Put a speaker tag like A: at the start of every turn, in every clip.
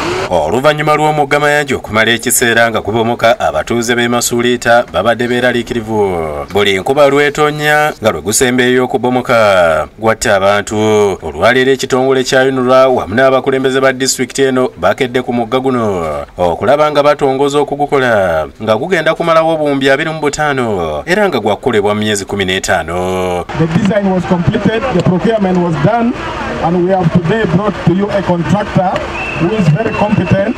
A: Oluvannyuma lw'omugga Mayanja okumala ekiseera nga gubomoka abatuuze b'e Masuliita babadde beeraliikirivu. Buli nkuba lwetonya nga lwe gusembeeyo okubomoka gwatta abantu. Olwaleero ekitongole kya UNRA wamu n'abakulembeze ba disitulikiti eno bakedde ku mugga guno okulaba nga batongoza okugukola nga gugenda kumalawo obuwumbi 25 era nga gwakolebwa mu myezi 15.
B: The design was completed, the procurement was done, and we have today brought to you a contractor who is very competent.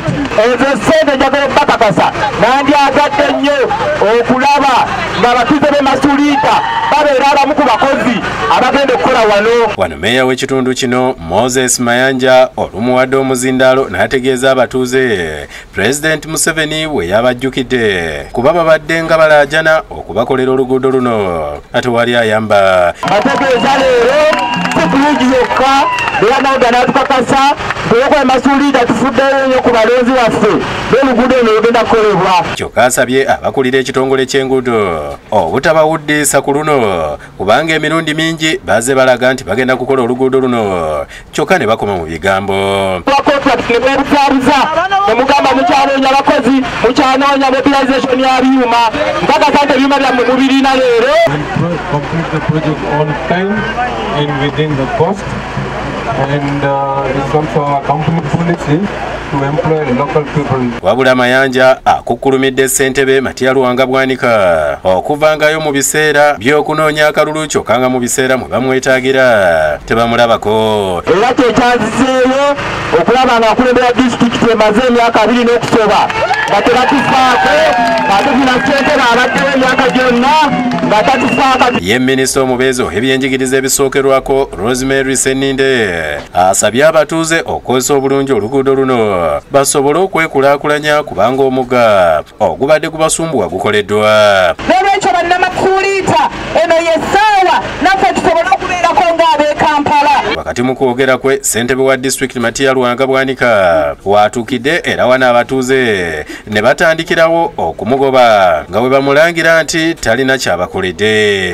A: Wano meeya w'ekitundu kino Moses Mayanja olumuwadde omuzindaalo n'ategeeza abatuuze President Museveni bwe yabajjukidde kuba babadde nga balaajana okubakolera oluguudo luno ate wali ayamba.
C: Ategeeza leero bulungi yokka era nawe n'atukakasa bw'okola Masuliita tufuddeyo nnyo ku balonzi waffe n'oluguudo luno lugenda kukolebwa.
A: Kyokka asabye abakulira ekitongole ky'enguudo obutabawuddisa ku luno kubanga emirundi mingi bazze balaga nti bagenda kukola oluguudo luno kyokka ne bakoma mu bigambo.
C: Contract ne bwebutwaliza ne mugamba mukyanoonya abakozi mukyanoonya mobilization ya byuma mpaka sante ebyuma byammwe mubirina leero.
D: Complete the project on time and within the cost, and it's also our company policy to employ local people.
A: Wabula Mayanja akukkulumidde ssentebe Matyalu Agabuutikidde okuvangayo mu biseera by'okunoonya akalulu kyokka nga mu biseera mwe bamwetaagira tebamulabako.
C: Era kyekyanzizeeyo okulaba nga akulembera disitulikiti emaze emyaka 2 n'okusoba nga tebatufaako ate tuna ssentebe abaddewo emyaka gyonna nga tatufaako.
A: Ye minisita omubeezi ow'ebyenjigiriza ebisookerwako Rosemary Senninde asabye abatuuze okukozesa obulungi oluguudo luno basobole okwekulaakulanya kubanga omugga ogubadde gubasumbuwa gukoleddwa.
C: N'olwekyo bannamakuuliita eno yessaawa naffe tusobole okubeerako ng'ab'e Kampala.
A: Wakati mu kwogera kwe ssentebe wa disitulikiti Matyalu Agabuutikidde watuukidde era wana abatuuze ne batandikirawo okumugoba nga bwe bamulangira nti talina kyabakoledde.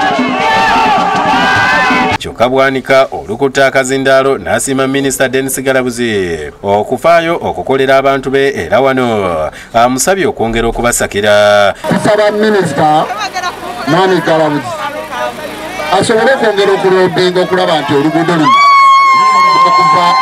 A: Kyokka Bwanika olukutta akazindaalo n'asiima minisita Dennis Galabuzi okufaayo okukolera abantu be era wano amusabye okwongera okubasakira.
E: Tusaba minisita Mani Galabuzi asobole okwongera okulondinga okulaba nti oluguudo luno okuva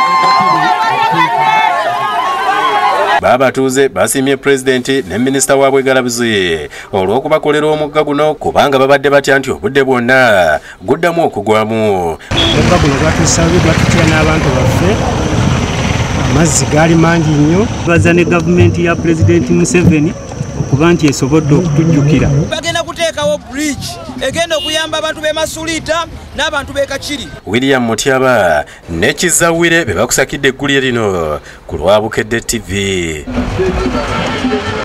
A: Babatuuze basiimye Pulezidenti ne minisita waabwe Galabuzi olw'okubakolera omugga guno kubanga babadde batya nti obudde bwonna guddamu okugwamu.
F: Omugga guno gwatusabye gwatutya n'abantu baffe amazzi gaali mangi nnyo. Baza ne gavumenti ya Pulezidenti Museveni okuba nti esobodde okutujjukira.
G: Bagenda kuteekawo bridge egenda okuyamba abantu b'e Masuliita n'abantu b'e Kachiri.
A: William Mutyaba ne Kizawire be bakusakidde eggulire lino ku lwa Bukedde TV.